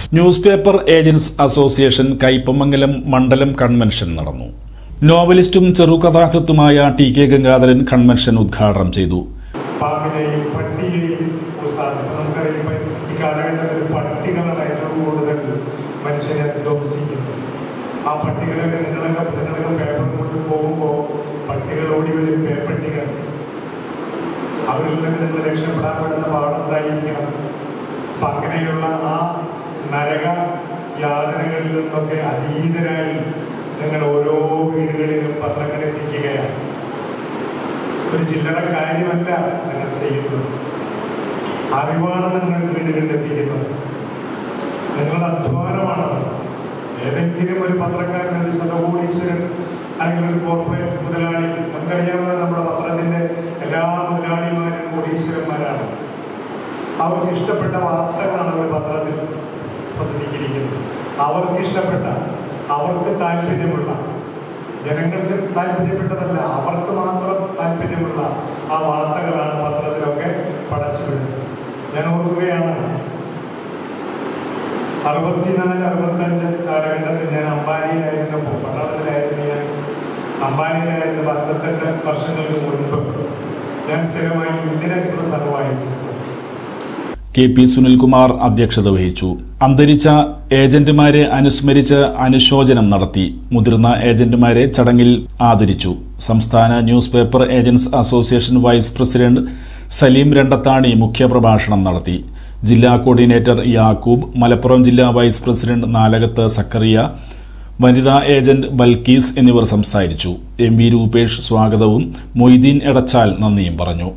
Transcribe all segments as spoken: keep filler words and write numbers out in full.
News paper agents association Kaipamangalam മണ്ഡലം convention നടന്നു. നോവലിസ്റ്റും ചെറുകഥാകൃത്തുമായ ടി കെ ഗംഗാധരൻ കൺവെൻഷൻ ഉദ്ഘാടനം ചെയ്തു. പാമ്പിനെയും പട്ടിയെയും നമുക്കറിയാം, ഈ കാലഘട്ടത്തിൽ പട്ടികളാണ് ഏറ്റവും കൂടുതൽ മനുഷ്യനെ ധ്വംസിക്കുന്നത്. ആ പട്ടികളൊക്കെ നിങ്ങളൊക്കെ നിങ്ങളൊക്കെ പേപ്പർ കൊണ്ട് പോകുമ്പോൾ പട്ടികൾ ഓടി വരും, പേപ്പട്ടികൾ. അവരിൽ നിന്ന് നിങ്ങൾ രക്ഷപ്പെടാൻ വേണ്ടുന്ന പാടെന്തായിരിക്കണം? അപ്പം അങ്ങനെയുള്ള ആ നരക യാതനകളിൽ നിന്നൊക്കെ അതീതരായി നിങ്ങൾ ഓരോ വീടുകളിലും പത്രങ്ങൾ എത്തിക്കുകയാണ്. ഒരു ചില്ലറ കാര്യമല്ല നിങ്ങൾ ചെയ്യുന്നത്, അറിവാണ് നിങ്ങൾ വീടുകളിൽ എത്തിക്കുന്നത്, നിങ്ങളുടെ അധ്വാനമാണ്. ഏതെങ്കിലും ഒരു പത്രക്കാരൻ, ഒരു ശതകോടീശ്വരൻ അല്ലെങ്കിൽ ഒരു കോർപ്പറേറ്റ് മുതലാളി, നമുക്കറിയാവുന്ന നമ്മുടെ പത്രത്തിന്റെ എല്ലാ മുതലാളിമാരും കോടീശ്വരന്മാരാണ്. അവർക്ക് ഇഷ്ടപ്പെട്ട വാർത്തകളാണ് ഒരു പത്രത്തിൽ പ്രസിദ്ധീകരിക്കുന്നത്. അവർക്ക് ഇഷ്ടപ്പെട്ട, അവർക്ക് താല്പര്യമുള്ള, ജനങ്ങൾക്ക് താല്പര്യപ്പെട്ടതല്ല, അവർക്ക് മാത്രം താല്പര്യമുള്ള ആ വാർത്തകളാണ് പത്രത്തിലൊക്കെ പടച്ചു വിടുന്നത്. ഞാൻ ഓർക്കുകയാണ്, അറുപത്തിനാല് അറുപത്തഞ്ച് കാലഘട്ടത്തിൽ ഞാൻ അംബാനിയിലായിരുന്നപ്പോൾ, പട്ടണത്തിലായിരുന്നു ഞാൻ. അംബാനിയിലായിരുന്ന അറുപത്തെട്ട് വർഷങ്ങൾക്ക് മുൻപ് ഞാൻ സ്ഥിരമായി ഇന്ത്യൻ എക്സ്പ്രസ് ആണ് വായിച്ചത്. കെ പി സുനിൽകുമാർ അധ്യക്ഷത വഹിച്ചു. അന്തരിച്ച ഏജന്റുമാരെ അനുസ്മരിച്ച് അനുശോചനം നടത്തി. മുതിർന്ന ഏജന്റുമാരെ ചടങ്ങിൽ ആദരിച്ചു. സംസ്ഥാന news paper agents association vice president Saleem Randathani മുഖ്യപ്രഭാഷണം നടത്തി. ജില്ലാ കോർഡിനേറ്റർ യാക്കൂബ്, മലപ്പുറം ജില്ലാ വൈസ് പ്രസിഡന്റ് നാലകത്ത് സക്കറിയ, വനിതാ ഏജന്റ് ബൽക്കീസ് എന്നിവർ സംസാരിച്ചു. എം വി രൂപേഷ് സ്വാഗതവും മൊയ്തീൻ എടച്ചാൽ നന്ദിയും പറഞ്ഞു.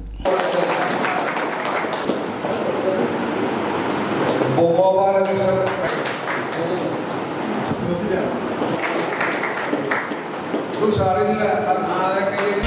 സാറില്ല